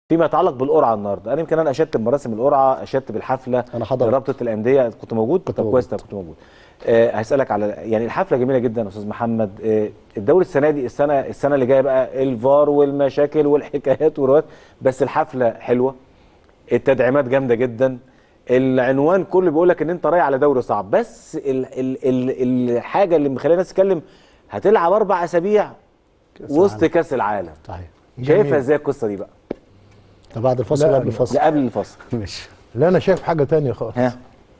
فيما يتعلق بالقرعه النهارده، انا يمكن اشدت بمراسم القرعه، اشدت بالحفله، انا حضرت رابطه الانديه. كنت موجود؟ كنت طب كويس، كنت موجود. هسالك على يعني الحفله جميله جدا يا استاذ محمد. الدوري السنه دي، السنه اللي جايه بقى الفار والمشاكل والحكايات والروايات، بس الحفله حلوه، التدعيمات جامده جدا، العنوان كله بيقول لك ان انت رايح على دوري صعب، بس الحاجه اللي مخلينا الناس تتكلم، هتلعب 4 اسابيع وسط كاس العالم. صحيح. شايفها ازاي القصه دي بقى؟ ده بعد الفصل ولا قبل الفصل؟ لا قبل الفصل. ماشي. لا انا شايف حاجه تانية خالص. ها.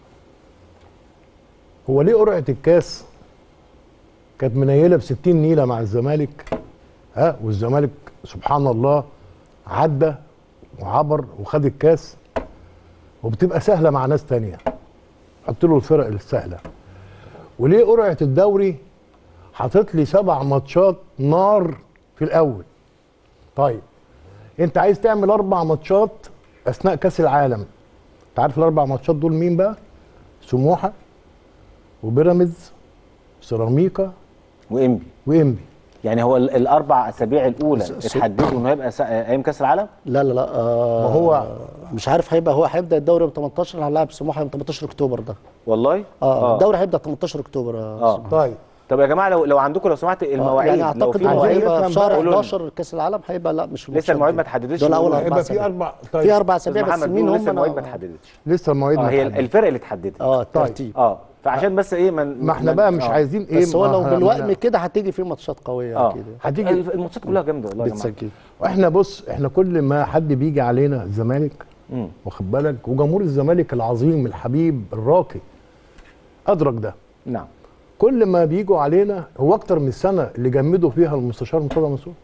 هو ليه قرعه الكاس كانت منيله ب60 نيله مع الزمالك، والزمالك سبحان الله عدى وعبر وخد الكاس، وبتبقى سهله مع ناس تانية، حط له الفرق السهله. وليه قرعه الدوري حاطط لي 7 ماتشات نار في الاول؟ طيب انت عايز تعمل 4 ماتشات اثناء كاس العالم. انت عارف ال4 ماتشات دول مين بقى؟ سموحه وبيراميدز وسيراميكا وانبي. يعني هو ال4 اسابيع الاولى اتحددوا انه هيبقى ايام كاس العالم؟ لا لا لا ما هو مش عارف. هو هيبدا الدوري يوم 18، هنلعب سموحه يوم 18 اكتوبر ده. والله؟ الدوري هيبدا 18 اكتوبر. طيب يا جماعه، لو عندكم لو سمحت المواعيد، يعني اعتقد انه هيبقى في شهر 11 كاس العالم، هيبقى لا مش لسه المواعيد ما اتحددتش. دول اول 4 هيبقى اسابيع. في 4. طيب في 4 اسابيع بس مين هم؟ لسه المواعيد ما اتحددتش. لسه المواعيد هي الفرق اللي اتحددت. الترتيب. فعشان بس ايه ما احنا بقى مش عايزين ايه، بس هو لو بالوقت كده هتيجي في ماتشات قويه اكيد. هتيجي الماتشات كلها جامده والله يا جماعه. واحنا بص، احنا كل ما حد بيجي علينا الزمالك، واخد بالك، وجمهور الزمالك العظيم الحبيب الراقي ادرك ده. نعم. كل ما بيجوا علينا هو اكتر من السنه اللي جمدوا فيها المستشار مرتضى منصور.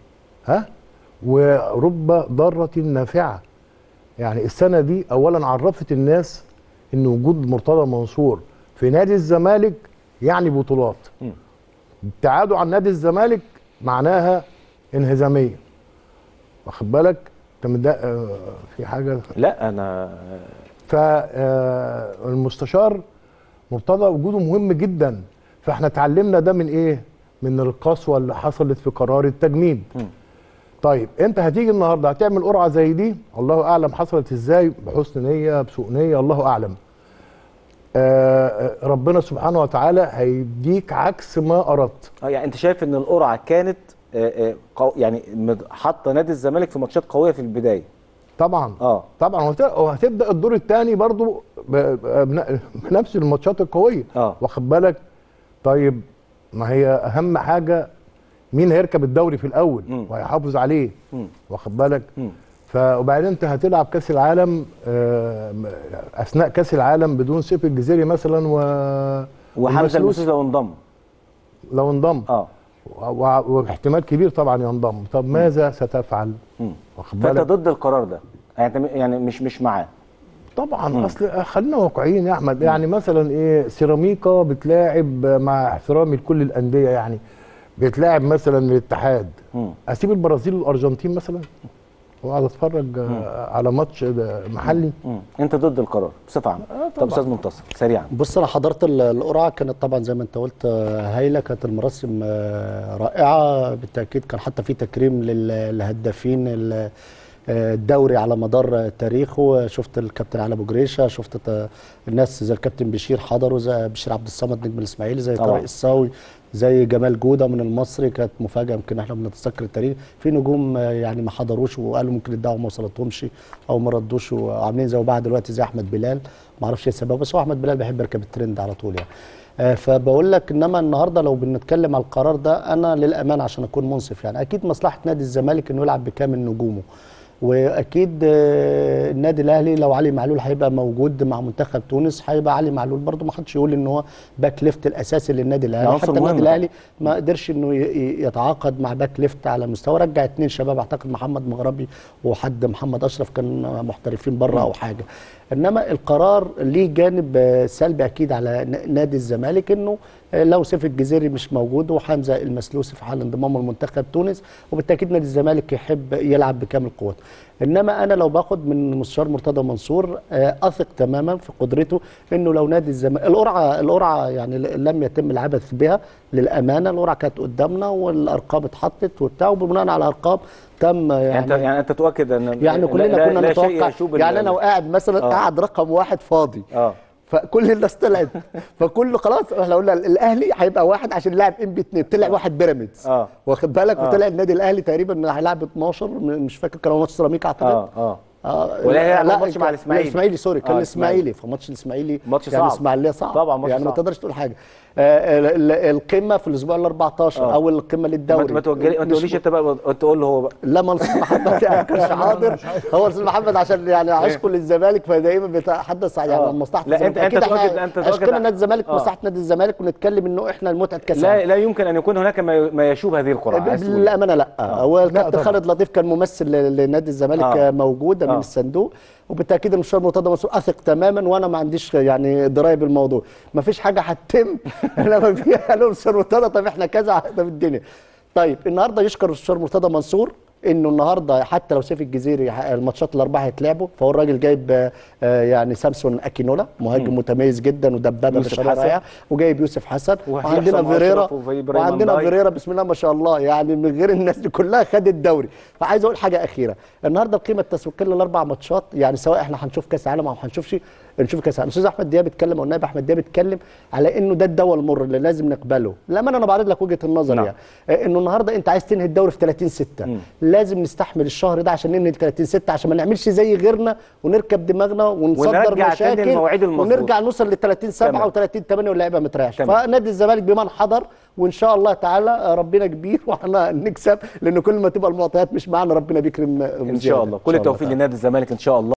ورب ضاره نافعه. يعني السنه دي اولا عرفت الناس ان وجود مرتضى منصور في نادي الزمالك يعني بطولات. ابتعاده عن نادي الزمالك معناها انهزاميه، واخد بالك. انت في حاجه؟ لا انا فالمستشار مرتضى وجوده مهم جدا. فاحنا اتعلمنا ده من ايه؟ من القسوه اللي حصلت في قرار التجميد. طيب انت هتيجي النهارده هتعمل قرعه زي دي، الله اعلم حصلت ازاي، بحسن نيه بسوء نيه الله اعلم. ربنا سبحانه وتعالى هيديك عكس ما اردت. يعني انت شايف ان القرعه كانت يعني حاطه نادي الزمالك في ماتشات قويه في البدايه؟ طبعا. طبعا. وهتبدا الدور الثاني برضو بنفس الماتشات القويه. واخد بالك. طيب ما هي اهم حاجه مين هيركب الدوري في الاول وهيحافظ عليه، واخد بالك. وبعدين انت هتلعب كاس العالم اثناء كاس العالم بدون سيف الجزيري مثلا وحمزه المسلوسي لو انضم واحتمال كبير طبعا ينضم. طب ماذا ستفعل؟ واخد بالك. فانت ضد القرار ده يعني مش معاه طبعا. اصل خلينا واقعيين يا احمد. يعني مثلا ايه، سيراميكا بتلاعب، مع احترامي لكل الانديه، يعني بيتلاعب مثلا من الاتحاد. اسيب البرازيل والارجنتين مثلا واقعد اتفرج على ماتش محلي؟ انت ضد القرار بصفه عامه. طب استاذ منتصر سريعا. بص انا حضرت القرعه، كانت طبعا زي ما انت قلت هايله، كانت المراسم رائعه بالتاكيد. كان حتى في تكريم للهدافين الدوري على مدار تاريخه. شفت الكابتن علي ابو جريشه، شفت الناس زي الكابتن بشير حضروا، زي بشير عبد الصمد نجم الاسماعيلي، زي طارق الصاوي، زي جمال جوده من المصري. كانت مفاجاه، يمكن احنا بنتذكر التاريخ. في نجوم يعني ما حضروش وقالوا ممكن الدعوه ما وصلتهمش او ما ردوش، وعاملين زي وبعد دلوقتي زي احمد بلال. ما اعرفش ايه السبب، بس هو احمد بلال بيحب يركب الترند على طول يعني. فبقول لك انما النهارده لو بنتكلم على القرار ده، انا للامانه عشان اكون منصف يعني، اكيد مصلحه نادي الزمالك انه يلعب بكامل نجومه. واكيد النادي الاهلي لو علي معلول هيبقى موجود مع منتخب تونس، هيبقى علي معلول برضه. ما حدش يقول ان هو باك ليفت الاساسي للنادي الاهلي. حتى النادي الاهلي ما قدرش انه يتعاقد مع باك ليفت على مستوى. رجع 2 شباب، اعتقد محمد مغربي وحد محمد اشرف كان محترفين بره او حاجه. انما القرار ليه جانب سلبي اكيد على نادي الزمالك، انه لو سيف الجزيري مش موجود وحمزه المسلوسي في حال انضمامه لمنتخب تونس، وبالتاكيد نادي الزمالك يحب يلعب بكامل قوته. انما انا لو باخد من المستشار مرتضى منصور اثق تماما في قدرته انه لو نادي الزمالك القرعه يعني لم يتم العبث بها للامانه، القرعه كانت قدامنا والارقام اتحطت وبتاع، وبناء على الارقام تم يعني انت تؤكد ان يعني كلنا كنا نتوقع، يعني انا وقاعد مثلا قاعد رقم واحد فاضي فكل الناس طلعت فكله خلاص احنا قلنا الاهلي هيبقى واحد عشان لاعب ام بي 2 طلع واحد بيراميدز واخد بالك وطلع النادي الاهلي تقريبا هيلاعب 12 مش فاكر كان ماتش سيراميكا اعتقد ولا هي ماتش مع الاسماعيلي. الاسماعيلي سوري كان الاسماعيلي، فماتش الاسماعيلي ماتش يعني صعب، الاسماعيليه صعب طبعا ماتش يعني صعب. ما تقدرش تقول حاجه. القمه في الاسبوع ال 14 او القمه للدوري. ما تقوليش انت بقى تقول له هو بقى. لا ما الاستاذ محمد يعني كانش حاضر، هو الاستاذ محمد عشان يعني عشقه للزمالك فدايما بيتحدث يعني عن مصلحه الزمالك. اكيد احنا عشقنا نادي الزمالك مصلحه نادي الزمالك، ونتكلم انه احنا المتعه كاس لا يمكن ان يكون هناك ما يشوب هذه القرعه. للامانه لا هو الكابتن خالد لطيف كان ممثل لنادي الزمالك موجود من الصندوق، وبالتاكيد المستشار مرتضى منصور اثق تماما، وانا ما عنديش يعني درايه بالموضوع، ما فيش حاجه هتتم لما بيجي قالوا المستشار مرتضى طب احنا كذا ده في الدنيا. طيب النهارده يشكر المستشار مرتضى منصور انه النهارده حتى لو سيف الجزيري الماتشات الاربعه هيتلعبوا، فهو الراجل جايب يعني سامسون اكينولا مهاجم متميز جدا ودبابه بطريقه رائعه، وجايب يوسف حسن وعندنا فيريرا بسم الله ما شاء الله، يعني من غير الناس دي كلها خد الدوري. فعايز اقول حاجه اخيره، النهارده القيمه التسويقيه للاربع ماتشات يعني سواء احنا هنشوف كاس عالم او نشوف كاس عالم. الاستاذ احمد دياب اتكلم او النائب احمد دياب اتكلم على انه ده الدواء المر اللي لازم نقبله. لما انا بعرض لك وجهه النظر يعني انه النهارده انت عايز تنهي الدوري في 30/6 لازم نستحمل الشهر ده عشان ننهي 30/6 عشان ما نعملش زي غيرنا ونركب دماغنا ونصدر مشاكل ونرجع نوصل ل 30/7 و30/8 واللعيبه ما تريحش. فنادي الزمالك بمن حضر، وان شاء الله تعالى ربنا كبير واحنا نكسب، لان كل ما تبقى المعطيات مش معانا ربنا بيكرم ان شاء الله. كل التوفيق لنادي الزمالك ان شاء الله.